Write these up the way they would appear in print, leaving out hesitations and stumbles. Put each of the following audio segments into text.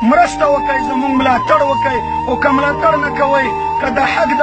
مرسته وکئ زموږ ملاتړ وکئ او که ملاتړ نه کوئ که د حق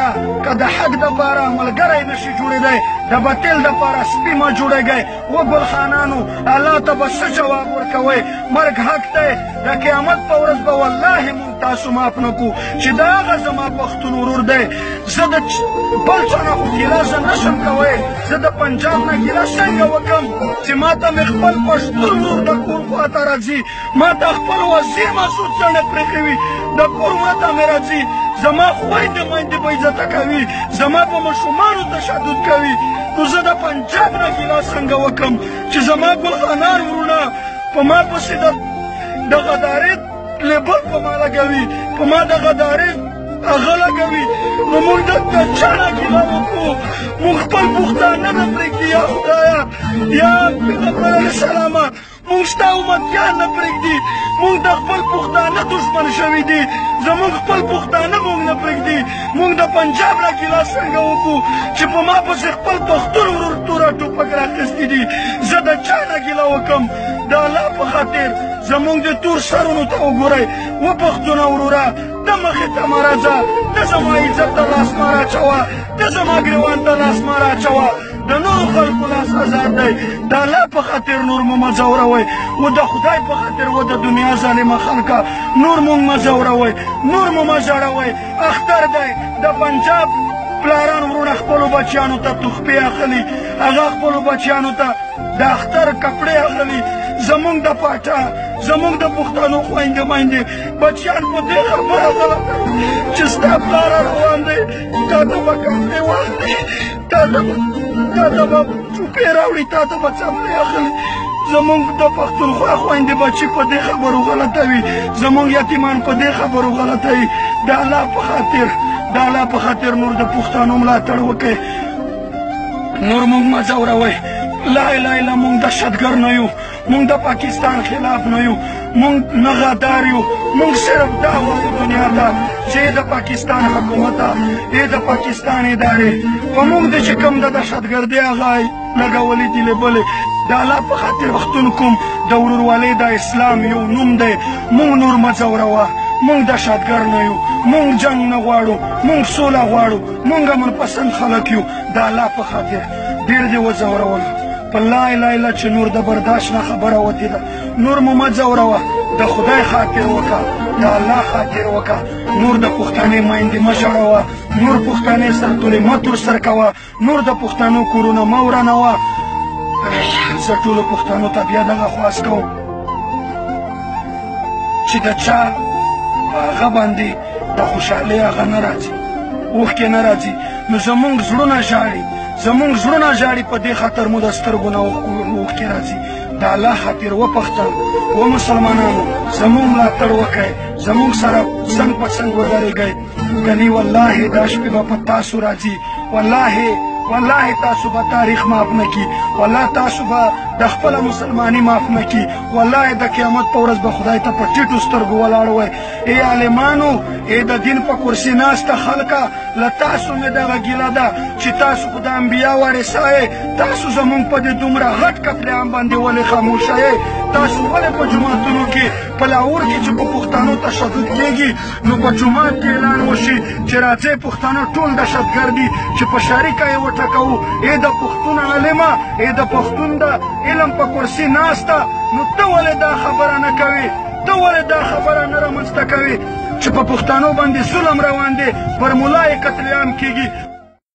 دپاره ملګری نشي جوړېدی د باطل دپاره سپي مه جوړېږئ و ګلخانانو الله ته به څه جواب ورکوئ مرګ حق دی د قیامت په ورځ به والله مونږ تاسو معاف نه کړو چې د هغه زما پښتون ورور دی زه د بل چا نه خو ګیله زه نشم کوی زه د پنجاب نه ګیله څنګه وکړم چې ما ته مې خپل پښتون ورور د کور خواته راځي ما ته خپل وزیر مسعود څڼې پرېښوي د کور ماته مې راځي زما خویندې میندې به عزته کوي زما په ماشومانو تشدد کوي نو زه د پنجاب نه ګیله څنګه وکړم چې زما ګلخانان ورونه په ما پسې د غدارۍ لیبل په ما لګوي په ما د غدارۍ هغه لګوي نو موږ د چا نه ګیله وکړو موږ خپل پښتانه نه پرېږدي یا خدایه یا پیغمبر علیه السلامه موږ ستا امتیان نه پرېږدي موږ د خپل پښتانه دشمن شوي دي زموږ خپل پښتانه موږ نه پرېږدي موږ د پنجاب نه ګیله څنګه وکړو چې په ما پسې خپل پښتون ورور توره ټوپک راخیستي دي زه د چا نه ګیله وکړم د الله په خاطر زموږ د تور سرونو ته وګورئ و پښتونه وروره ته مخې ته مه راځه ته زما عزت ته لاس مه راچوه ته زما ګریوان ته لاس مه راچوه د نورو خلکو لاس ازاد دی د الله په خاطر نور مو مه ځوروئ و د خدای په خاطر و د دنیا ظالمه خلکه نور مونږ مه ځوروئ نور مو مه ژړوئ اختر دی د پنجاب پلاران ورونه خپلو بچیانو ته تحفې اخلي هغه خپلو بچیانو ته د اختر کپړې اخلي زموږ د پاچا زموږ د پښتنو خویندې میندې بچیان په دې خبره غلطه چې ستا پلار روان دی تا ته به کپړې واخلي تا ته به چوپې راوړي تا ته به څپلۍ اخلي زموږ د پښتونخوا خویندې بچي په دې خبرو غلطوي زموږ یتیمان په دې خبرو غلطوي د الله په خاطر نور د پښتنو ملاتړ وکړئ نور موږ مه ځوروئ لا اله الا موږ دهشتګر نه یو موږ د پاکستان خلاف نه یو موږ نه غدار یو موږ صرف دا وایو دنیا ته چې د پاکستان حکومت ای د پاکستان ادارې په موږ د چې کوم د دهشتګردۍ هغه لګولي دي لیبلې د الله په خاطر پښتون کوم د ورورولۍ د اسلام یو نوم دی موږ نور مه ځوروه موږ دهشتګر نه یو موږ جنګ نه غواړو موږ سوله غواړو موږ امن پسند خلک یو د الله په خاطر ډېر دې وځورول په لا اله الا چې نور د برداشت نه خبره وتې ده نور مو مه ځوروه د خدای خاطر وکړه د الله خاطر وکړه نور د پښتنې میندې مه ژړوه نور پښتنې سرتورې مه تور سر کوه نور د پښتنو کورونه مه ورانوه زه ټولو پښتنو ته بیا دغه خواست کوم چې د چا په هغه باندې د خوشحالۍ هغه نه راځي اوښکې نه راځي نو زموږ زړونه ژاړي زموږ زړونه ژاړي په دې خاطر مو د سترګو نه اوښکې راځي د الله خاطر وپښتل و مسلمانانو زموږ ملاتړ وکړئ زموږ سره څنګ په څنګ ودرېږئ کنې والله دا شپې به په تاسو راځي والله تاسو به تاریخ معاف نه کړي والله تاسو به د خپله مسلماني معاف نه کړي والله د قیامت په ورځ به خدای ته په ټیټو سترګو ولاړ وئ ای عالمانو ای د دین په کرسي ناسته خلکه له تاسو مې دغه ګیله ده چې تاسو خو د انبیا وارثه یې تاسو زموږ په دې دومره غټ قتلعام باندې ولې خاموشه یې تاسو ولې په جوماتونو کې په لاهور کې چې په پښتنو تشدد کېږي نو په جومات کې اعلان وشي چې راځئ پښتانه ټول دهشتګر دي چې په شریکه یې وټکوو ای د پښتون عالمه ای د پښتون د علم په کرسي ناسته نو ته ولې دا خبره نه کوې ته ولې دا خبره نه رامنځته کوې چې په پښتنو باندې ظلم روان دی پر ملا یې قتل عام کېږي